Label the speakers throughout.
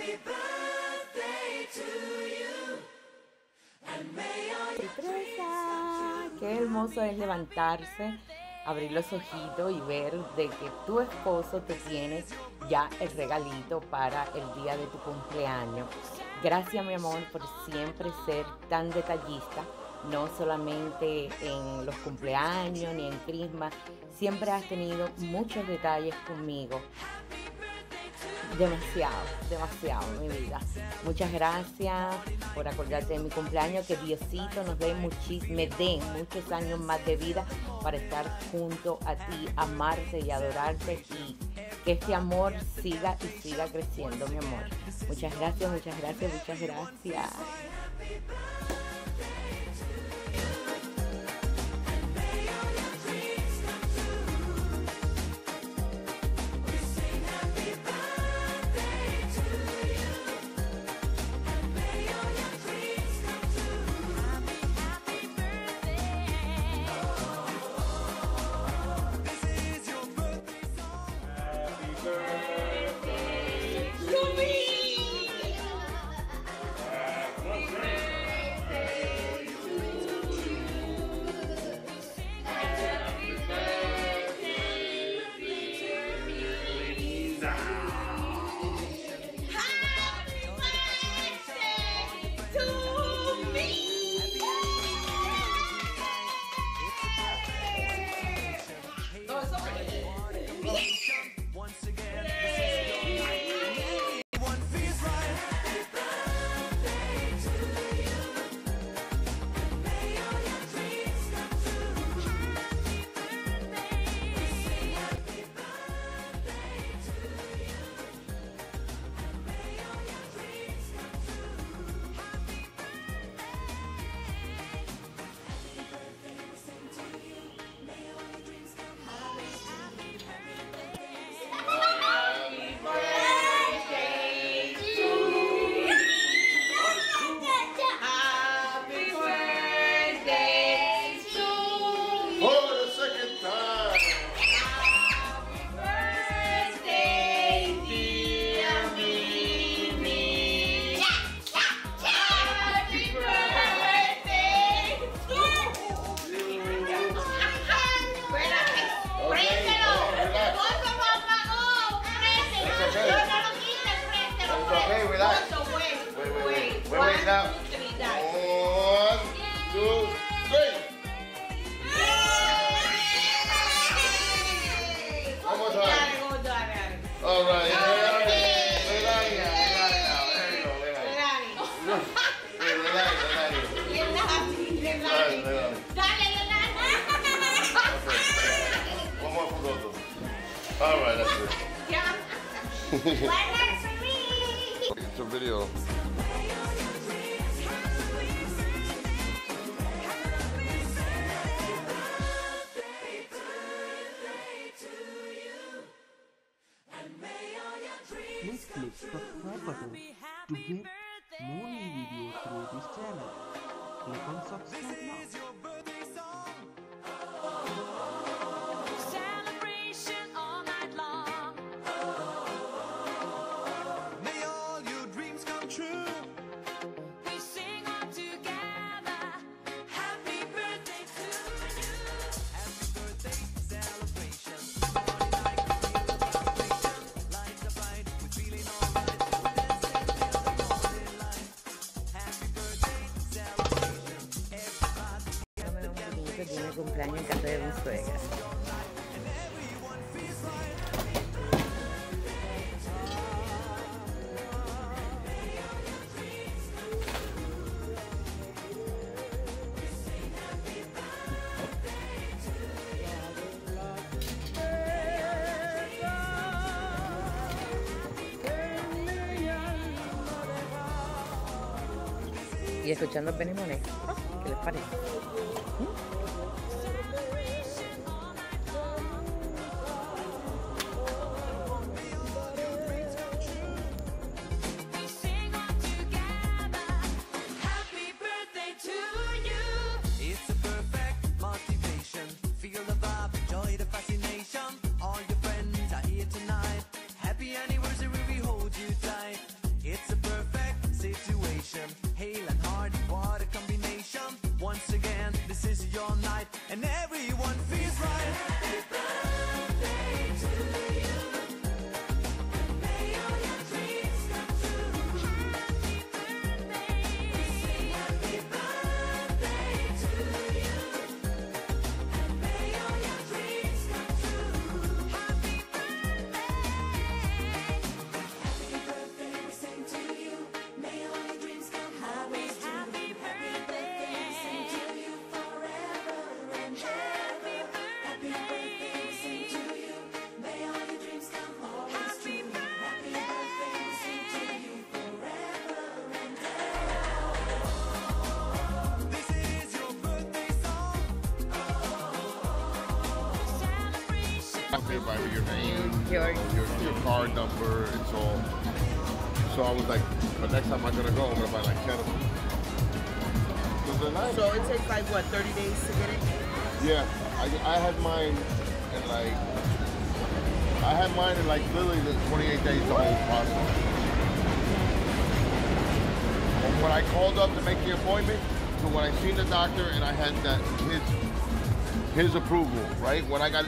Speaker 1: ¡Sorpresa! Qué hermoso es levantarse, abrir los ojitos y ver de que tu esposo te tiene ya el regalito para el día de tu cumpleaños. Gracias, mi amor, por siempre ser tan detallista, no solamente en los cumpleaños ni en Christmas, siempre has tenido muchos detalles conmigo. Demasiado, mi vida. Muchas gracias por acordarte de mi cumpleaños. Que Diosito nos dé me dé muchos años más de vida para estar junto a ti, amarte y adorarte, y que este amor siga y siga creciendo, mi amor. Muchas gracias.
Speaker 2: Wait now. 1, 2, 3. One more time. All right. Relax now. There you go. Okay. One more for Goto. All right, that's it.
Speaker 3: One for me.
Speaker 2: It's a video.
Speaker 4: Please click subscribe button to get more new videos through this channel. Click on subscribe now.
Speaker 5: Celebration all night long. May all your dreams come true. We sing all together. Happy birthday to you. Happy birthday celebration. Lights are bright, we're feeling alright. Happy birthday celebration. Everybody.
Speaker 1: Tiene cumpleaños en casa de mi suegra. Y escuchando Benny Monet, ¿qué les parece?
Speaker 5: We sing all together. Happy birthday to you. It's a perfect motivation. Feel the vibe, enjoy the fascination. All your friends are here tonight. Happy anniversary, we hold you tight. It's
Speaker 2: Everybody with your name,
Speaker 1: Your-
Speaker 2: your card number, it's all. So I was like, but next time I'm gonna go, I'm gonna buy like 10 of them. 'Cause they're nice.
Speaker 3: So it takes like what, 30 days to get it?
Speaker 2: Yeah, I had mine in like, literally the 28 days the whole process. And when I called up to make the appointment, so when I seen the doctor and I had that his approval, right? When I got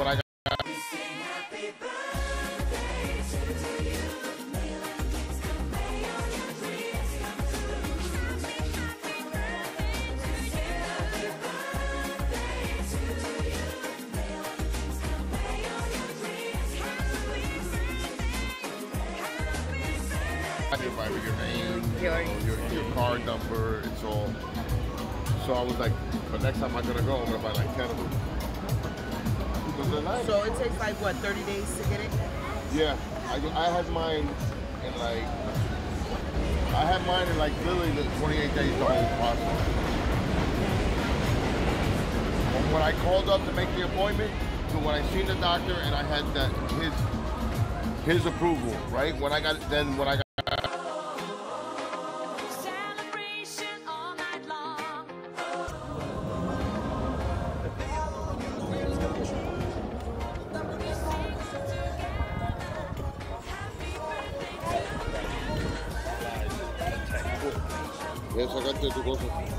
Speaker 2: everybody with your name, your card number, it's all. So I was like, but next time I'm gonna go, I'm gonna buy like 10 of them. 'Cause they're nice.
Speaker 3: So it takes like what, 30 days to get it?
Speaker 2: Yeah, I had mine in like, literally the 28 days the whole process. And when I called up to make the appointment, so when I seen the doctor and I had that his approval, right? When I got
Speaker 5: Celebration all night long.
Speaker 2: Ya sacaste tu cosa.